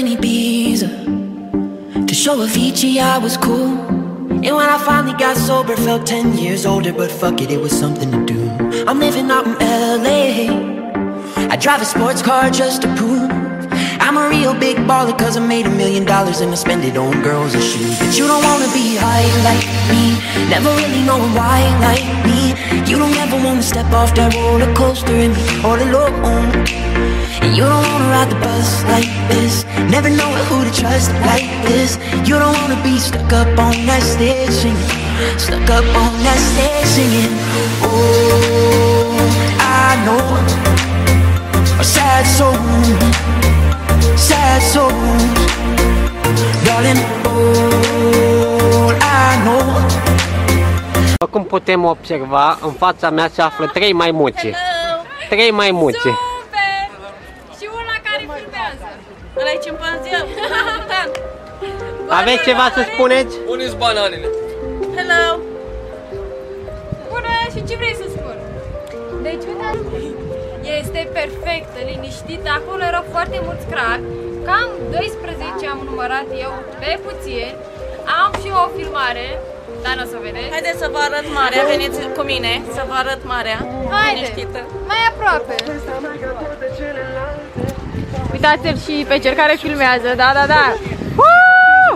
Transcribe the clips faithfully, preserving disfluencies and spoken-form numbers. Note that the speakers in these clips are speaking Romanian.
in Ibiza. To show Avicii I was cool. And when I finally got sober, felt ten years older. But fuck it, it was something to do. I'm living out in L A. I drive a sports car just to prove I'm a real big baller, cause I made a million dollars and I spend it on girls and shoes. But you don't wanna be high like me, never really knowing why like me. You don't ever wanna step off that roller coaster and be all alone. And you don't wanna ride the bus like this, never knowing who to trust like this. You don't wanna be stuck up on that stage singing, stuck up on that stage singing. Oh, I know a sad soul, sad souls, darling, all I know. După cum putem observa, în fața mea se află trei maimuțe. Trei maimuțe. Super! Și una care filmează. Ăla-i cimpanzeu. Aveți ceva să spuneți? Unde-s bananele? Hello! Bună, și ce vrei să spun? Deci, uite, este perfectă, liniștită. Acolo erau foarte mulți crack. Cam doisprezece am numărat eu, pe puțin. Am și o filmare, dar nu o să o vedeți. Haideți să vă arăt marea, veniți cu mine să vă arăt marea. Haide, liniștită. mai aproape. Uitați-l și pe cel care filmează, da, da, da. Woo!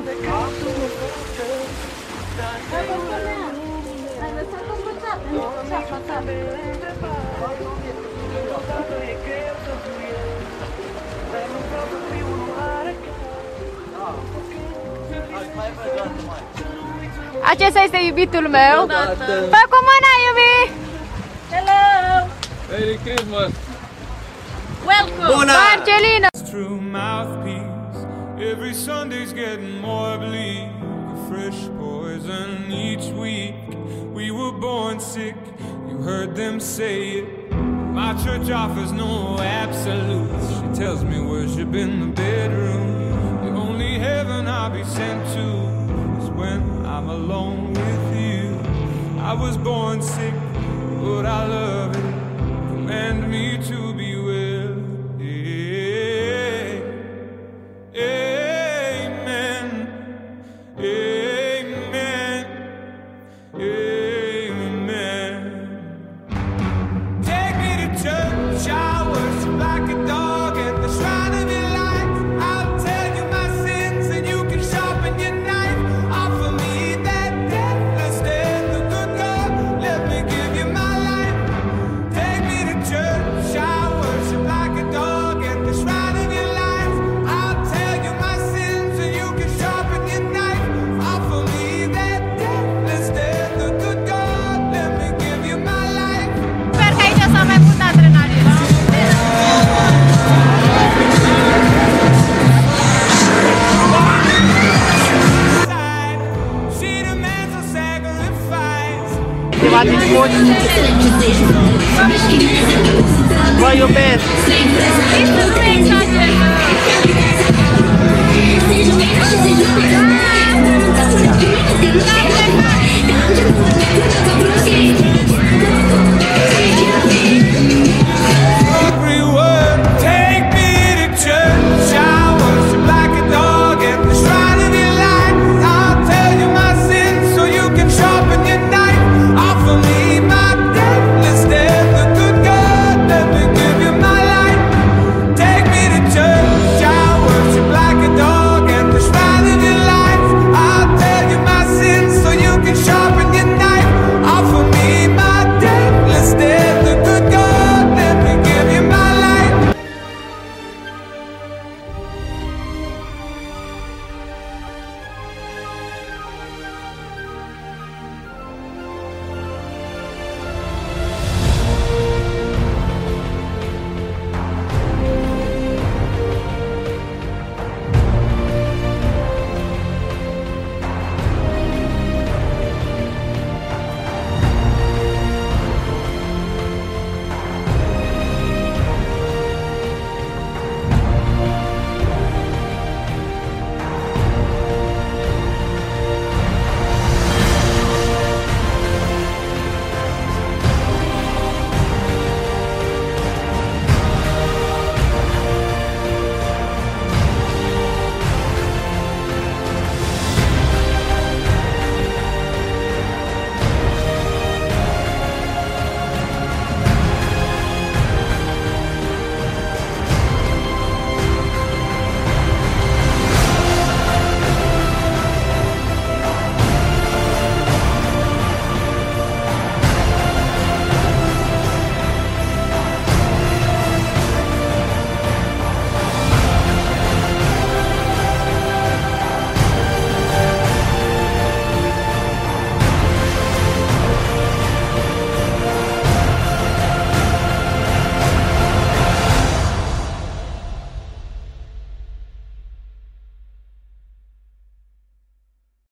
Acesta este iubitul meu. Fă cu mâna, iubi! Hello! Merry Christmas! Welcome! Bună! Marcelina! True mouthpiece. Every Sunday's getting more bleak. A fresh poison each week. We were born sick. You heard them say it. My church offers no absolutes. She tells me worship in the bedroom. The only heaven I'll be sent to is when I'm alone with you. I was born sick, but I love it. Command me to be well. Amen. Amen. Amen. Take me to church, I worship like a dog at the shrine of your light. I'll tell you my sins and you can sharpen your knife. Offer me that deathless death, the good God, let me give you my life. Take me to church, I worship like a dog at the shrine of your life. I'll tell you my sins and you can sharpen your knife. Offer me that deathless death, the good God, let me give you my life. Sper că aici s-a mai pus adrenalina. She demands a sacrifice. Ceva de spus? Vă iubesc! Nici să nu exagerăm.